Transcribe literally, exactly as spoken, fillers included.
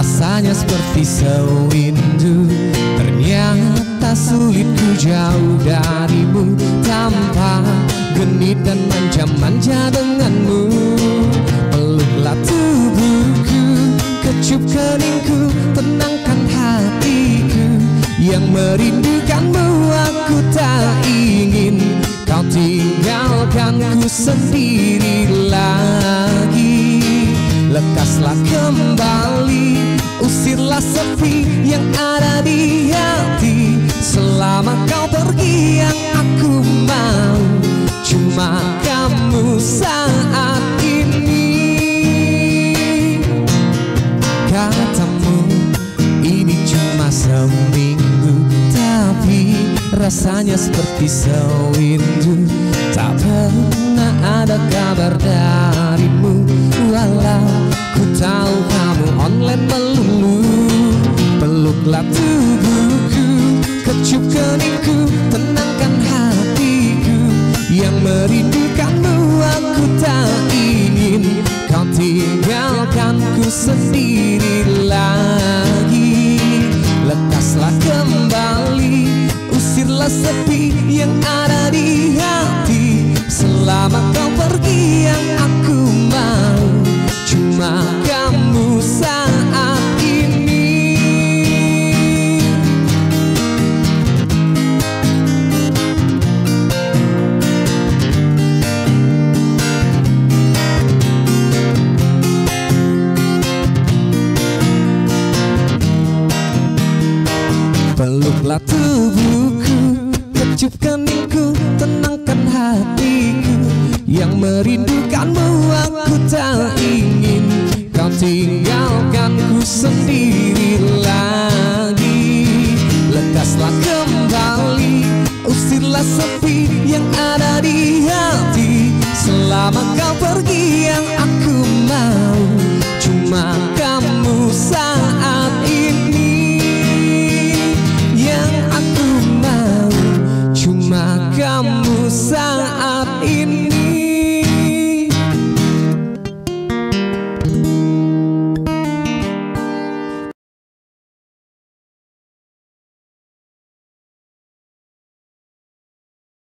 Rasanya seperti sewindu, ternyata sulit ku jauh darimu. Tanpa genit dan manja-manja denganmu, peluklah tubuhku, kecup keningku, tenangkan hatiku yang merindukanmu. Aku tak ingin kau tinggalkanku sendiri lagi. Lekaslah kembali, usirlah sepi yang ada di hati. Selama kau pergi yang aku mau cuma kamu saat ini. Katamu ini cuma seminggu, tapi rasanya seperti sewindu. Tak pernah ada kabar darimu, walau ku tahu kamu online melulu. Peluklah tubuhku, kecup keningku, tenangkan hatiku yang merindukanmu. Aku tak ingin kau tinggalkanku sendiri lagi. Lekaslah kembali, usirlah sepi yang ada di hati. Selama kau pergi yang aku mau cuma kamu saat ini. Peluklah tubuhku, kecup keningku, tenangkan hatiku yang merindukanmu. Aku tak ingin kau tinggalkanku sendiri